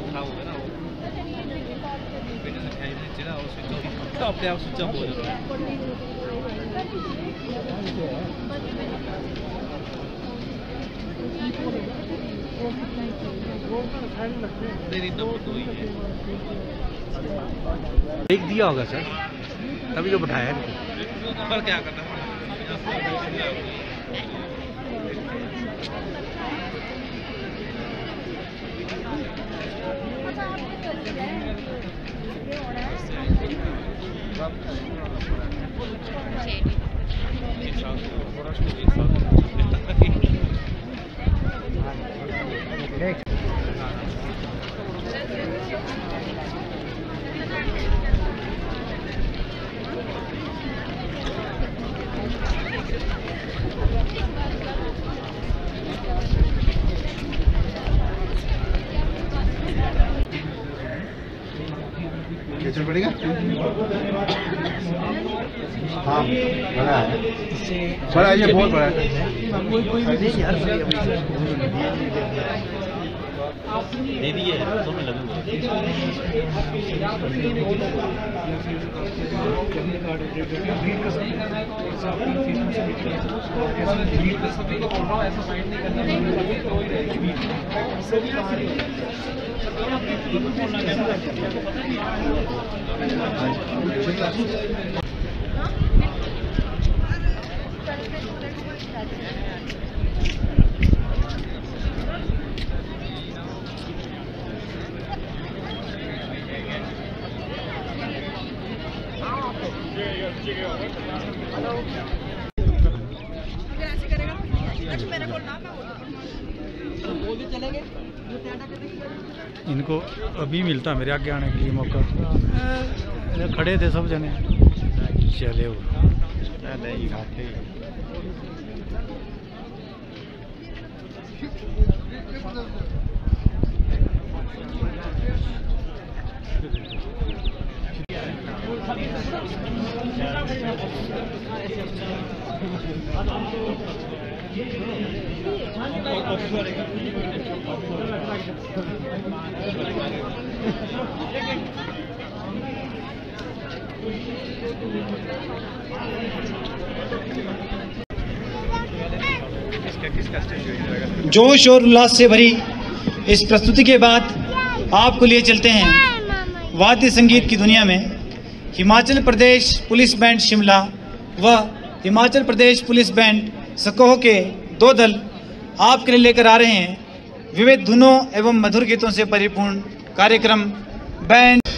खराब हो गया ना वो चला और स्विच ऑफ अपने आप स्विच ऑफ हो जाता है। नहीं नंबर 2 ही है। एक दिया होगा सर, तभी तो बताया पर क्या करना है। चल पड़ेगा। हाँ बड़ा है, बड़ा ये बहुत बड़ा है। दे दिए तो मैं लगूंगा। इनको अभी मिलता मेरे आगे आने के लिए मौका, खड़े थे सब जने, चले वो नहीं खाते। जोश और उल्लास से भरी इस प्रस्तुति के बाद आपको लिए चलते हैं वाद्य संगीत की दुनिया में। हिमाचल प्रदेश पुलिस बैंड शिमला व हिमाचल प्रदेश पुलिस बैंड सकोह के दो दल आपके लिए लेकर आ रहे हैं विविध धुनों एवं मधुर गीतों से परिपूर्ण कार्यक्रम बैंड